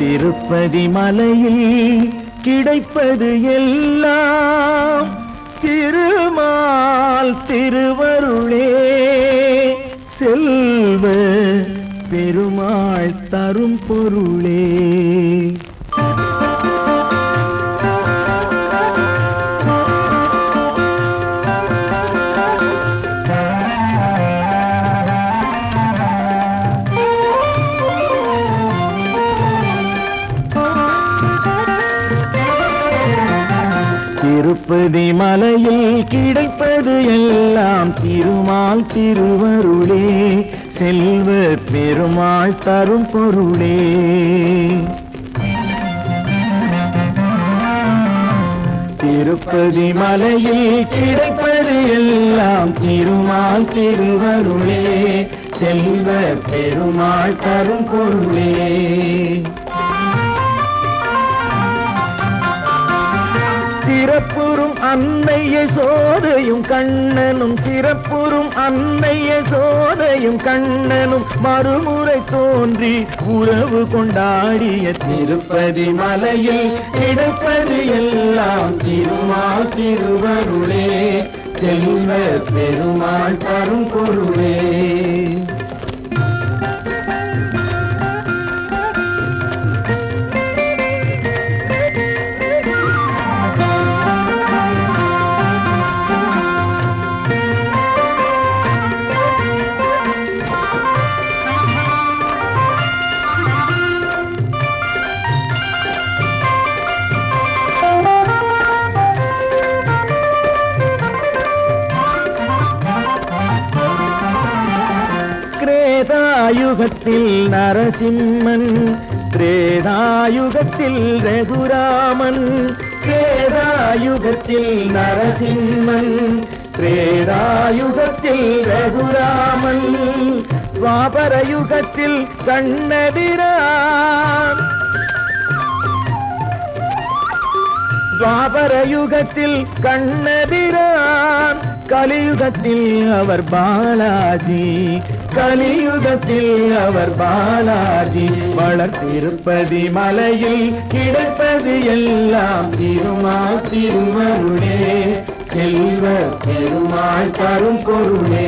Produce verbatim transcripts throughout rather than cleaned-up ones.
திருப்பதி மலையில் கிடைப்பது எல்லாம் திருமால் திருவருளே, செல்வ பெருமாள் தரும் பொருளே. திருப்பதி மலையில் கிடைப்பது எல்லாம் திருமால் திருவருளே, செல்வ பெருமாள் தரும் பொருளே. திருப்பதி மலையில் கிடைப்பது எல்லாம் திருமால் திருவருளே, செல்வ பெருமாள் தரும் பொருளே. சிறப்புறும் அன்னைய சோதையும் கண்ணனும், சிறப்புறும் அன்னைய சோதையும் கண்ணனும் மறுமுறை தோன்றி உறவு கொண்டாடிய திருப்பதி மலையில் கிடைப்பது எல்லாம் திருமால் திருவருளே, செல்வ பெருமாள் தரும் பொருளே. திரேதாயுகத்தில் நரசிம்மன், திரேதாயுகத்தில் ரகுராமன், திரேதாயுகத்தில் நரசிம்மன், திரேதாயுகத்தில் ரகுராமன், துவாபர யுகத்தில் கண்ணபிரான், துவாபர யுகத்தில் கண்ணபிரான், கலியுகத்தில் அவர் பாலாஜி, கலியுகத்தில் அவர் பாலாஜி. வளர்த்திருப்பதி மலையில் கிடைப்பது எல்லாம் திருமால் திருவருளே, செல்வ பெருமாள் தரும் பொருளே.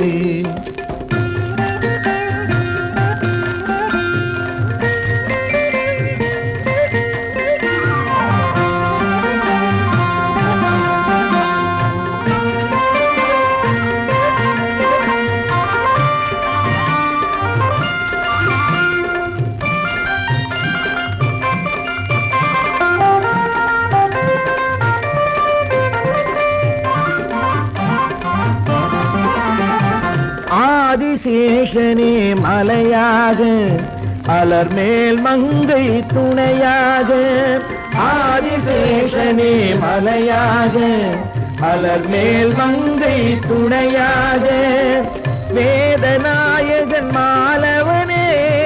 ஆதிசேஷனே மலையாக, அலர் மேல் மங்கை துணையாக, ஆதிசேஷனே மலையாக, அலர் மேல் மங்கை துணையாக, வேதநாயகன் மாலவனே,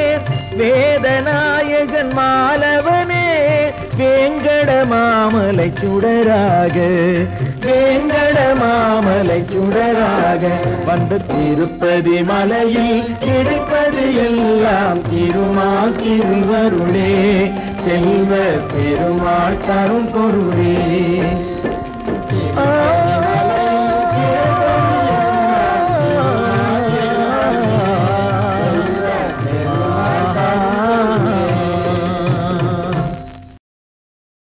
வேதநாயகன் மாலவனே, வேங்கட மாமலை சுடராக, வேங்கட மாமலை சுடராக, வந்த திருப்பதி மலையில் கிடைப்பது எல்லாம் திருமால் திருவருளே, செல்வ பெருமாள் தரும் பொருளே.